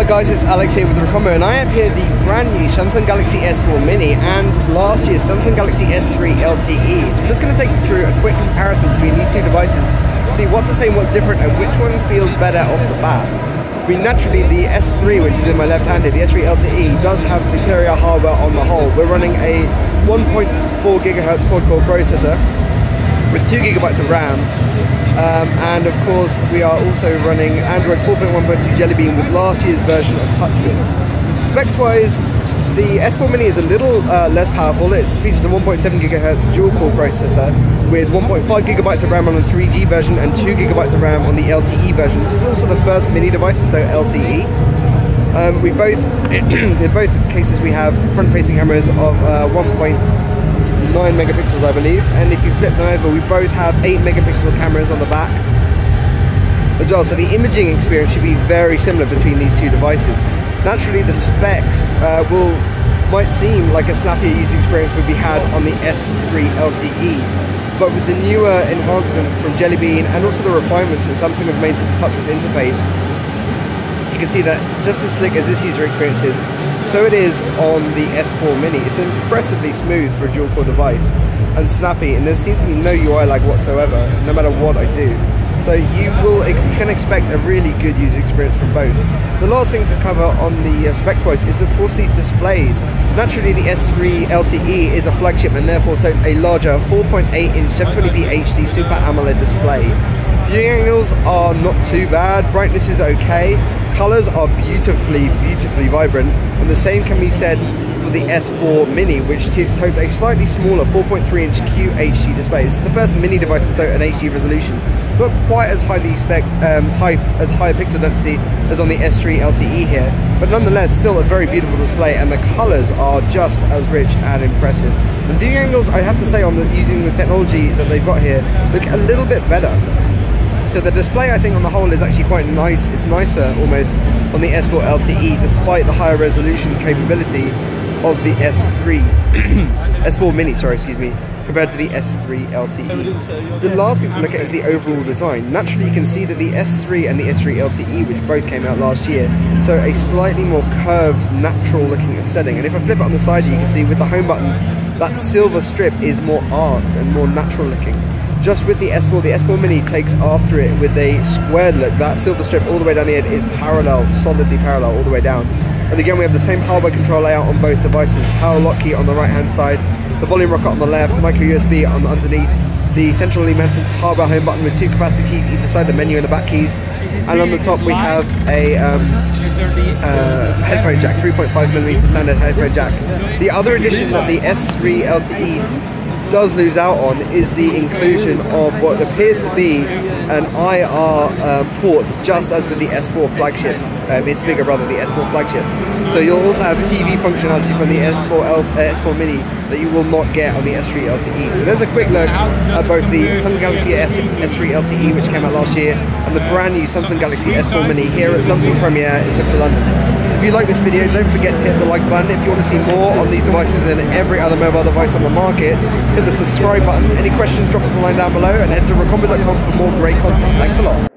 Hi guys, it's Alex here with Recombo, and I have here the brand new Samsung Galaxy S4 Mini and last year's Samsung Galaxy S3 LTE. So I'm just going to take you through a quick comparison between these two devices, see what's the same, what's different, and which one feels better off the bat. I mean, naturally the S3, which is in my left hand here, the S3 LTE, does have superior hardware on the whole. We're running a 1.4 GHz quad-core processor with 2 GB of RAM. And of course we are also running Android 4.1.2 Jelly Bean with last year's version of TouchWiz. Specs wise, the S4 Mini is a little less powerful. It features a 1.7 GHz dual core processor with 1.5 GB of RAM on the 3G version and 2 GB of RAM on the LTE version. This is also the first Mini device to tow LTE. In both cases we have front-facing cameras of 1.9 megapixels, I believe, and if you flip them over, we both have 8 megapixel cameras on the back as well, so the imaging experience should be very similar between these two devices. Naturally the specs might seem like a snappier user experience would be had on the S3 LTE, but with the newer enhancements from Jelly Bean and also the refinements that Samsung have made to the TouchWiz interface, you can see that just as slick as this user experience is, so it is on the S4 Mini. It's impressively smooth for a dual-core device and snappy, and there seems to be no UI lag whatsoever, no matter what I do. So you can expect a really good user experience from both. The last thing to cover on the specs wise is of course these displays. Naturally the S3 LTE is a flagship and therefore totes a larger 4.8-inch 720p HD Super AMOLED display. Viewing angles are not too bad, brightness is okay, colors are beautifully vibrant, and the same can be said for the S4 Mini, which totes a slightly smaller 4.3-inch QHD display. This is the first Mini device to tote an HD resolution, not quite as high pixel density as on the S3 LTE here, but nonetheless still a very beautiful display, and the colors are just as rich and impressive. And viewing angles, I have to say, using the technology that they've got here, look a little bit better. So the display, I think, on the whole is actually quite nice. It's nicer almost on the S4 LTE, despite the higher resolution capability of the S4 Mini, compared to the S3 LTE. The last thing to look at is the overall design. Naturally, you can see that the S3 and the S3 LTE, which both came out last year, so a slightly more curved, natural-looking aesthetic. And if I flip it on the side, you can see with the home button, that silver strip is more arced and more natural-looking. Just with the S4 Mini takes after it with a squared look. That silver strip all the way down the end is parallel, solidly parallel all the way down. And again, we have the same hardware control layout on both devices. Power lock key on the right hand side, the volume rocker on the left, micro USB on underneath, the centrally mounted hardware home button with 2 capacitive keys either side, the menu and the back keys. And on the top we have a headphone jack, 3.5mm standard headphone jack. The other addition that the S3 LTE does lose out on is the inclusion of what appears to be an IR port, just as with the S4 flagship, its bigger brother, the S4 flagship. So you'll also have TV functionality from the S4 Mini that you will not get on the S3 LTE. So there's a quick look at both the Samsung Galaxy S3 LTE, which came out last year, and the brand new Samsung Galaxy S4 Mini here at Samsung Premiere in central London. If you like this video, don't forget to hit the like button. If you want to see more on these devices and every other mobile device on the market, hit the subscribe button. Any questions, drop us a line down below, and head to recombo.com for more great content. Thanks a lot.